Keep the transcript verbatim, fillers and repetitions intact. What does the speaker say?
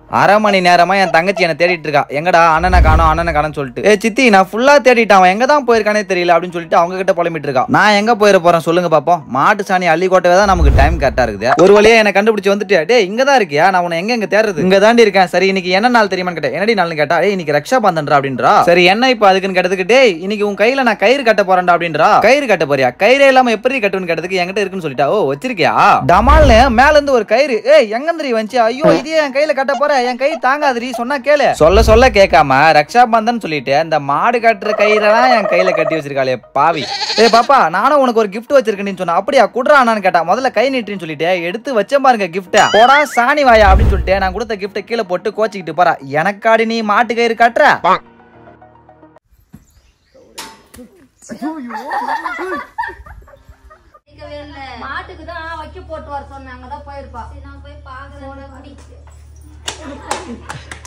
அரை மணி நேரமா என் தங்கச்சி என்ன தேடிட்டு இருக்கா. எங்கடா அண்ணனை காணோம் அண்ணனை காணோம்னு சொல்லிட்டு. ஏ சித்தி நான் ஃபுல்லா தேடிட்டான், அவன் எங்க தான் போயிருக்கானே தெரியல அப்படின்னு சொல்லிட்டு அவங்க கிட்ட புலம்பிட்டு இருக்கா. நான் எங்க போயிட போறேன் சொல்லுங்க பாப்போம். மாட்டு சாணி அள்ளி கோட்டவே தான் நமக்கு டைம் கரெக்டா இருக்குது. ஒரு வழியா என்ன கண்டுபிடிச்சு வந்துட்டு டே இங்க தான் இருக்கியா, நான் உன்னை எங்க எங்க தேடுறது, இங்க தாண்டி இருக்கேன். சரி இன்னைக்கு என்ன நாள் தெரியுமான்னு கேட்டேன். என்னடி நாள்னு கேட்டா ஏய் இன்னைக்கு ரக்ஷா பந்தன்டா அப்படின்றா. சரி என்ன இப்ப அதுக்குன்னு கேட்டதுக்கு டேய் இன்னைக்கு உன் கையில நான் கயிறு கட்ட போறேன்டா அப்படின்றா. கயிறு கட்ட போறியா, கயிறே இல்லாம எப்படி கட்டுன்னு கேட்டதுக்கு என்கிட்ட இருக்குன்னு சொல்லிட்டா. ஓ வச்சிருக்கியா டமால்னு மேல இருந்து ஒரு கயிறு. ஏய் எங்கந்திரி வந்துச்சு, ஐயோ இதே என் கையில கட்ட போற, என் கை தாங்காதடி சொன்னா கேளு. சொல்ல சொல்ல கேட்காம ரக்ஷா பந்தன் சொல்லிட்டு இந்த மாடு கட்டுற கயிறெல்லாம் என் கையில கட்டி வச்சிருக்காளே பாவி. ஏ பாப்பா நானும் உனக்கு ஒரு கிஃப்ட் வச்சிருக்கேன்னு சொன்னா. அப்படியா குடுறானான்னு கேட்டா. முதல்ல கை நீட்டுன்னு சொல்லிட்டு எடுத்து வச்ச பாருங்க கிஃப்ட. போடா சாணி வாயா அப்படின்னு சொல்லிட்டு நான் கொடுத்த கிஃப்ட கீழே போட்டு கோச்சிக்கிட்டு போறா. எனக்காடி நீ மாட்டு கயிறு கட்டுற. மாட்டுக்கு தான் வைக்க போட்டு வர சொன்னாங்க, தான் போயிருப்பா. நான் போய் பாக்குறேன்.